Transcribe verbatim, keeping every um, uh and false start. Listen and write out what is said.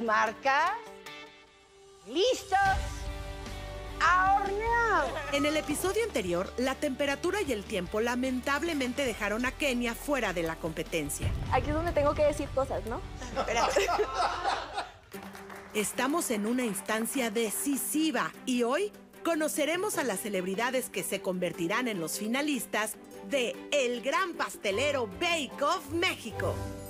marcas. ¿Listos? ¡A hornear! En el episodio anterior, la temperatura y el tiempo lamentablemente dejaron a Kenia fuera de la competencia. Aquí es donde tengo que decir cosas, ¿no? Espérate. Estamos en una instancia decisiva y hoy conoceremos a las celebridades que se convertirán en los finalistas de El Gran Pastelero Bake Off México.